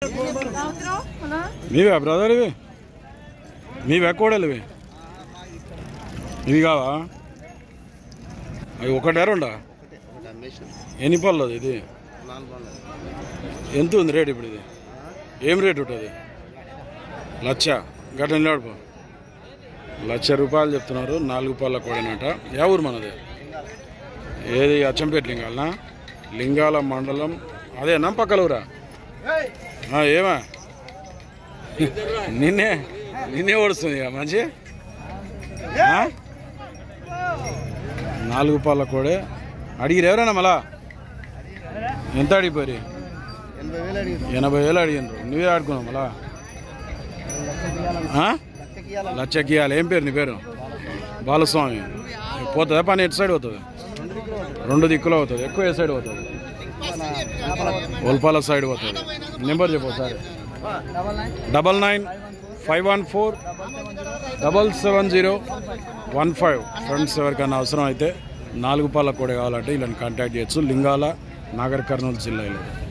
మీవే బ్రదర్ ఇవి మీవే కోడలు ఇవి కావా అవి ఒకటే రెండా ఎన్ని పళ్ళు ఇది ఎంత ఉంది రేట్ ఇప్పుడు ఇది ఏం రేట్ ఉంటుంది 1,00,000 గట్ట నిలబడిపో 1,00,000 రూపాయలు చెప్తున్నారు 4 పళ్ళ కోడనట ఏ ఊరు మనది ఏది అచ్చంపేట లింగాలనా లింగాల మండలం అదేనా పక్కల ఊరా ఏమా నిన్నే ఓడుస్తుంది మంచి 4 పళ్ళ కోడే అడిగిరు ఎవరైనా మళ్ళా ఎంత అడిగిపోయి 80,000 అడిగినారు నువ్వే ఆడుకున్నావు మళ్ళా 1,00,000 ఇవ్వాలి ఏం పేరు నీ పేరు బాలస్వామి పోతుందా పని ఎటు సైడ్ పోతుంది 2 దిక్కులో అవుతుంది ఎక్కువ ఏ సైడ్ పోతుంది ఒల్పాల సైడ్ పోతుంది నెంబర్ చెప్పు సార్ 9951477015 ఫ్రెండ్స్ ఎవరికైనా అవసరం అయితే 4 పళ్ళ కోడే కావాలంటే ఇలా కాంటాక్ట్ చేయొచ్చు లింగాల నాగర్ కర్నూలు జిల్లాలో